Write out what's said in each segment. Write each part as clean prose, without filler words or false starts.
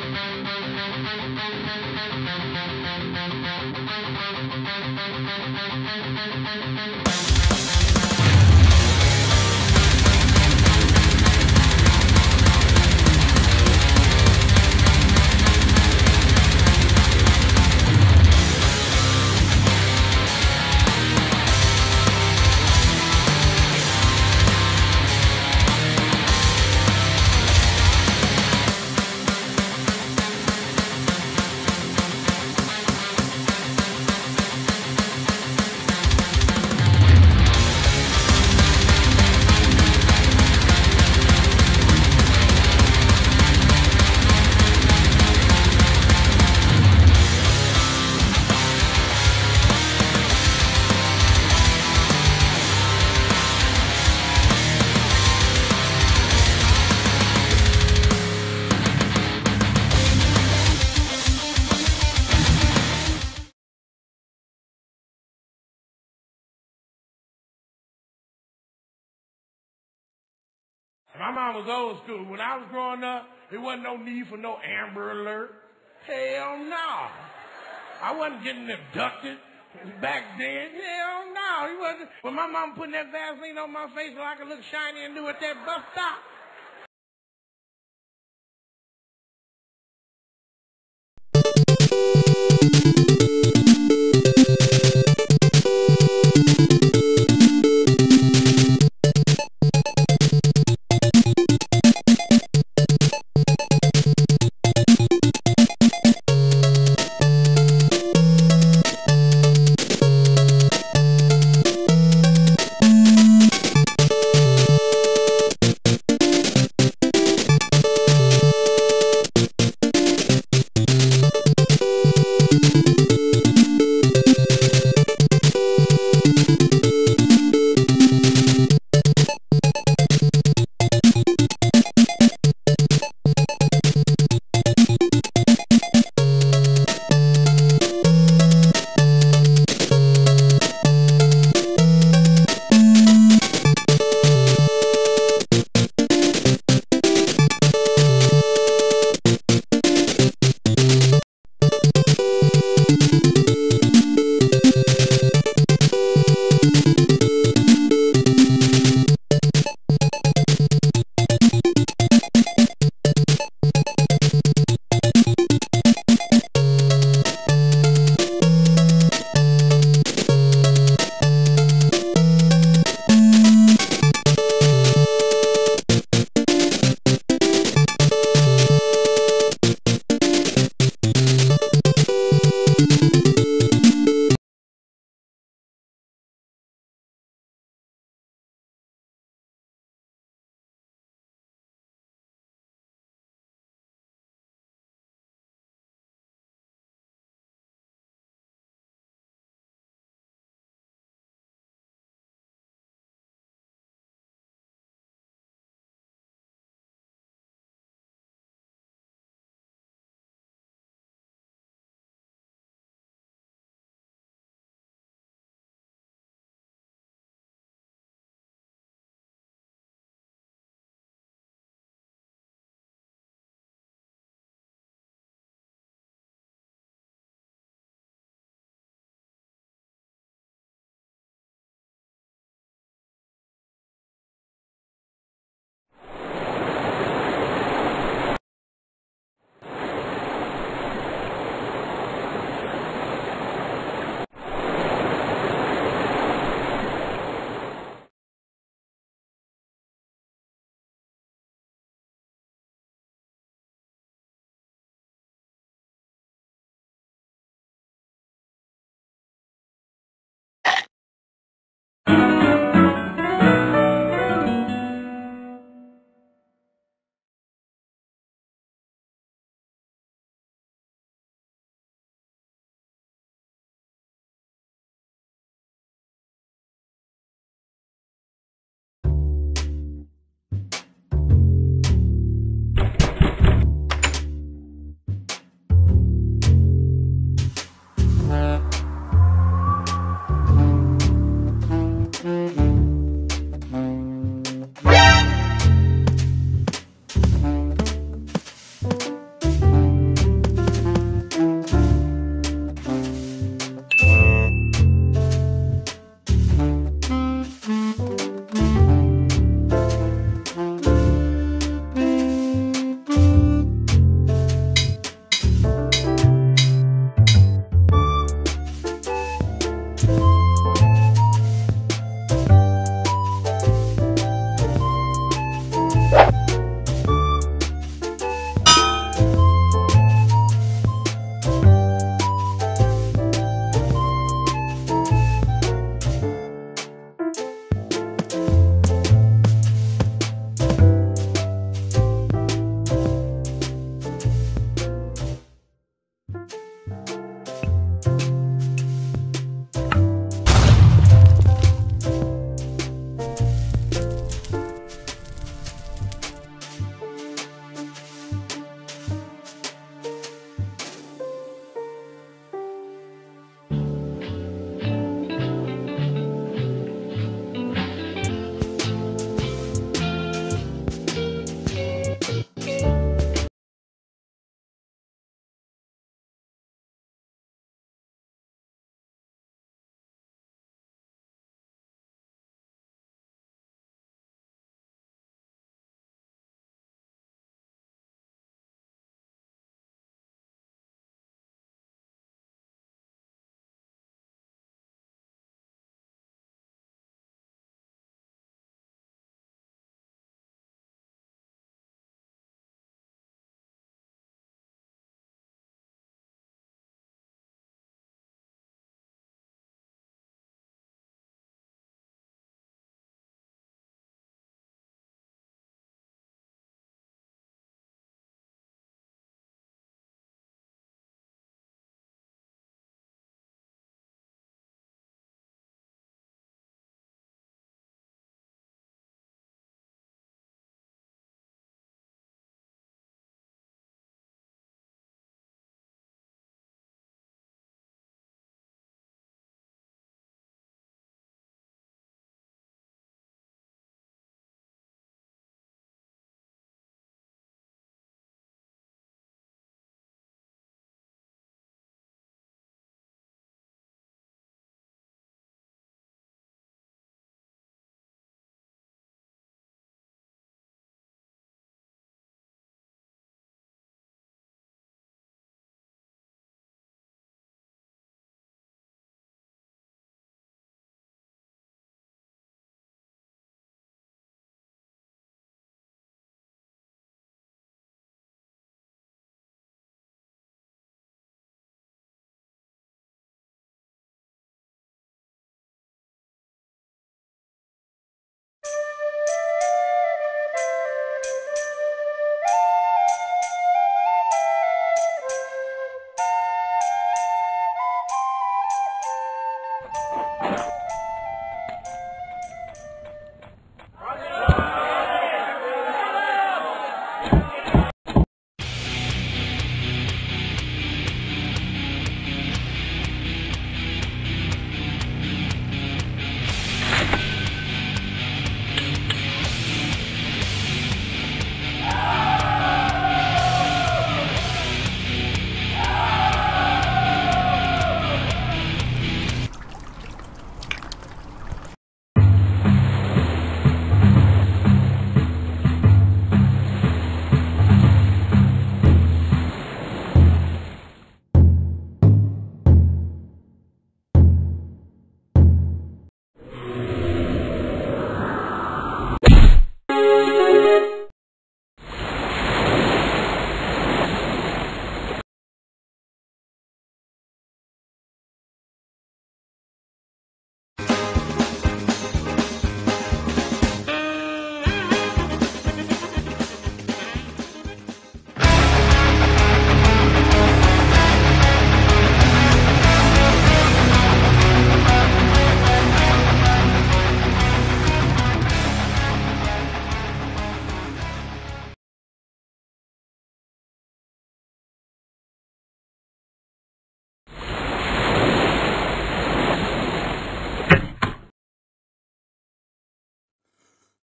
My mom was old school. When I was growing up, there wasn't no need for no Amber Alert. Hell no. I wasn't getting abducted back then. Hell no. He wasn't. When my mom putting that Vaseline on my face so I could look shiny and do at that bus stop. You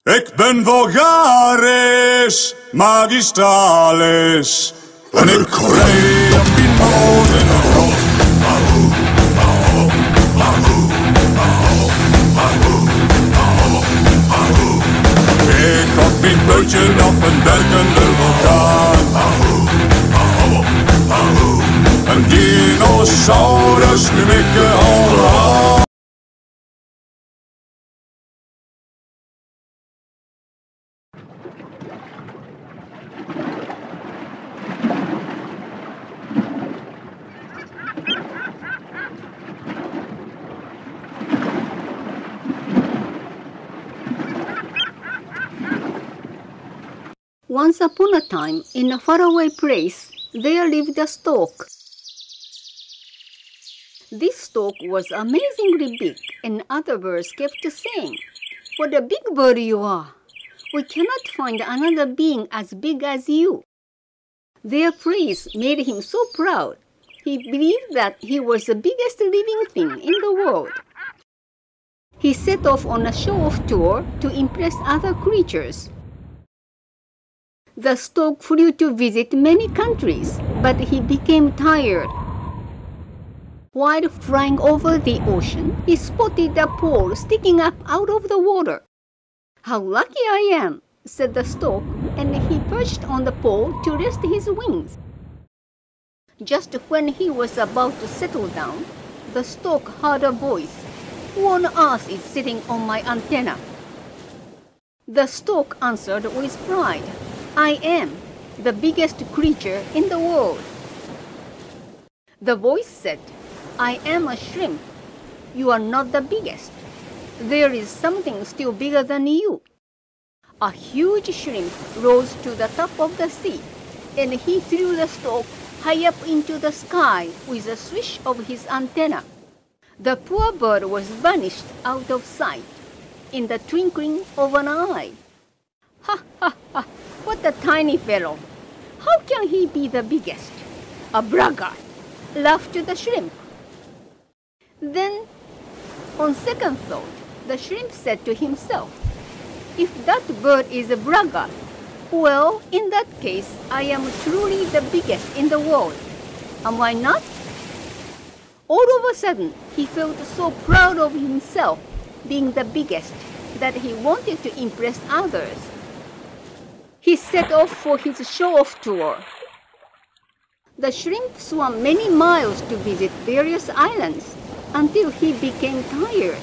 Ik ben vulgaris, magistralis. En ik rij op die molen rond. Ik had mijn bootje op een werkende vulkaan. Een dinosaurus nu ik al aan. Once upon a time, in a faraway place, there lived a stork. This stork was amazingly big, and other birds kept saying, "What a big bird you are! We cannot find another being as big as you." Their praise made him so proud. He believed that he was the biggest living thing in the world. He set off on a show-off tour to impress other creatures. The stork flew to visit many countries, but he became tired. While flying over the ocean, he spotted a pole sticking up out of the water. "How lucky I am," said the stork, and he perched on the pole to rest his wings. Just when he was about to settle down, the stork heard a voice. "Who on earth is sitting on my antenna?" The stork answered with pride, "I am the biggest creature in the world." The voice said, "I am a shrimp. You are not the biggest. There is something still bigger than you." A huge shrimp rose to the top of the sea, and he threw the stork high up into the sky with a swish of his antenna. The poor bird was vanished out of sight in the twinkling of an eye. "Ha, ha, ha! What a tiny fellow! How can he be the biggest? A braggart!" laughed the shrimp. Then, on second thought, the shrimp said to himself, "If that bird is a braggart, well, in that case, I am truly the biggest in the world. Am I not?" All of a sudden, he felt so proud of himself being the biggest that he wanted to impress others. He set off for his show-off tour. The shrimp swam many miles to visit various islands until he became tired.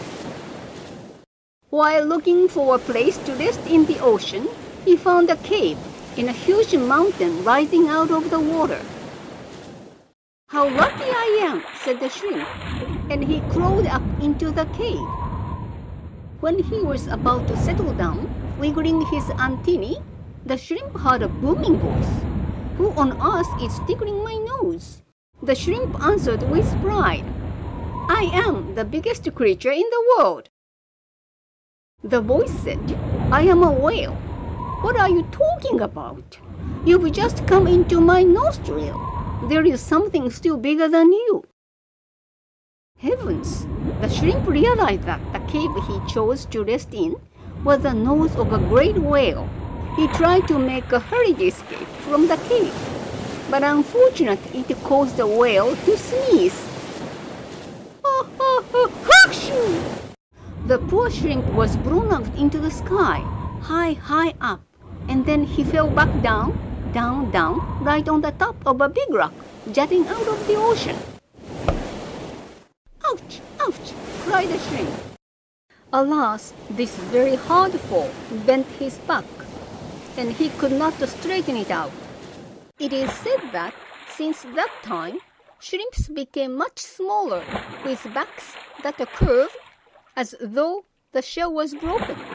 While looking for a place to rest in the ocean, he found a cave in a huge mountain rising out of the water. "How lucky I am," said the shrimp, and he crawled up into the cave. When he was about to settle down, wiggling his antennae, the shrimp heard a booming voice. "Who on earth is tickling my nose?" The shrimp answered with pride, "I am the biggest creature in the world." The voice said, "I am a whale." "What are you talking about? You've just come into my nostril. There is something still bigger than you." Heavens! The shrimp realized that the cave he chose to rest in was the nose of a great whale. He tried to make a hurried escape from the cave, but unfortunately it caused the whale to sneeze. Achoo! The poor shrimp was blown out into the sky, high up, and then he fell back down, right on the top of a big rock jutting out of the ocean. "Ouch! Ouch!" cried the shrimp. Alas, this very hard fall bent his back, and he could not straighten it out. It is said that, since that time, shrimps became much smaller, with backs that curved as though the shell was broken.